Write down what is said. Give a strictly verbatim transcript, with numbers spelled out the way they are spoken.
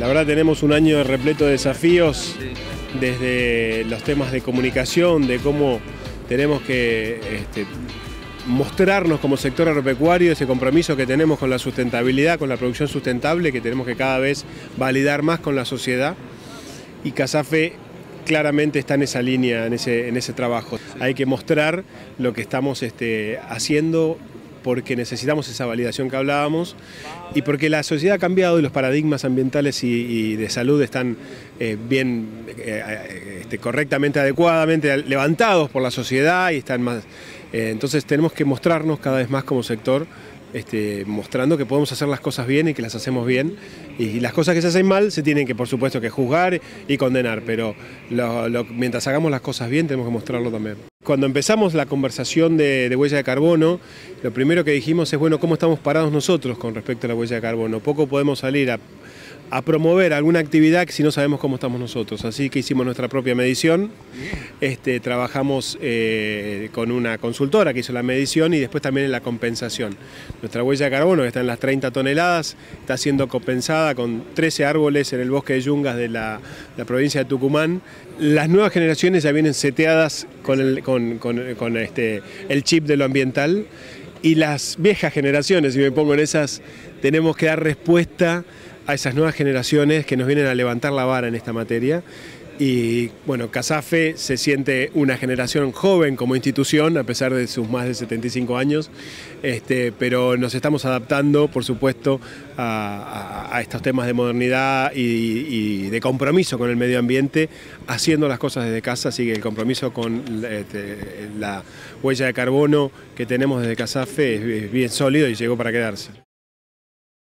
verdad tenemos un año repleto de desafíos, desde los temas de comunicación, de cómo tenemos que este, mostrarnos como sector agropecuario, ese compromiso que tenemos con la sustentabilidad, con la producción sustentable, que tenemos que cada vez validar más con la sociedad. Y CASAFE claramente está en esa línea, en ese, en ese trabajo. Sí. Hay que mostrar lo que estamos este, haciendo, porque necesitamos esa validación que hablábamos y porque la sociedad ha cambiado y los paradigmas ambientales y, y de salud están eh, bien, eh, este, correctamente, adecuadamente levantados por la sociedad y están más... Eh, entonces tenemos que mostrarnos cada vez más como sector, Este, mostrando que podemos hacer las cosas bien y que las hacemos bien, y las cosas que se hacen mal se tienen que, por supuesto, que juzgar y condenar, pero lo, lo, mientras hagamos las cosas bien tenemos que mostrarlo también. Cuando empezamos la conversación de, de huella de carbono, lo primero que dijimos es, bueno, ¿cómo estamos parados nosotros con respecto a la huella de carbono? Poco podemos salir a, a promover alguna actividad si no sabemos cómo estamos nosotros, así que hicimos nuestra propia medición, este, trabajamos eh, con una consultora que hizo la medición y después también en la compensación. Nuestra huella de carbono, que está en las treinta toneladas, está siendo compensada con trece árboles en el bosque de yungas de la, la provincia de Tucumán. Las nuevas generaciones ya vienen seteadas con el, con, con, con este, el chip de lo ambiental, y las viejas generaciones, si me pongo en esas, tenemos que dar respuesta a esas nuevas generaciones que nos vienen a levantar la vara en esta materia. Y bueno, CASAFE se siente una generación joven como institución, a pesar de sus más de setenta y cinco años, este, pero nos estamos adaptando, por supuesto, a, a, a estos temas de modernidad y, y de compromiso con el medio ambiente, haciendo las cosas desde casa, así que el compromiso con este, la huella de carbono que tenemos desde CASAFE es bien sólido y llegó para quedarse.